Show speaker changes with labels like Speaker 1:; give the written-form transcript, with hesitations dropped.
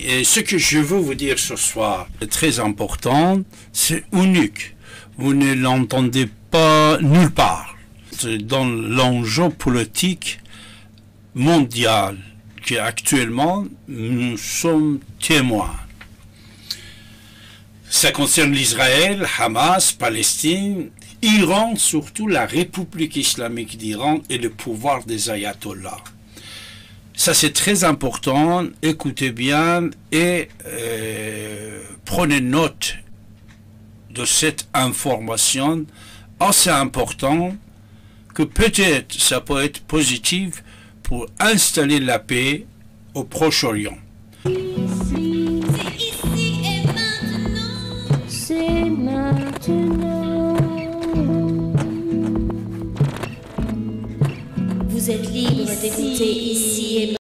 Speaker 1: et ce que je veux vous dire ce soir est très important, c'est unique. Vous ne l'entendez pas nulle part. C'est dans l'enjeu politique mondial qu'actuellement nous sommes témoins. Ça concerne l'Israël, Hamas, Palestine, Iran, surtout la République islamique d'Iran et le pouvoir des ayatollahs. Ça c'est très important, écoutez bien et prenez note de cette information assez importante que peut-être ça peut être positif pour installer la paix au Proche-Orient.
Speaker 2: C'est maintenant. Vous êtes libre d'écouter ici et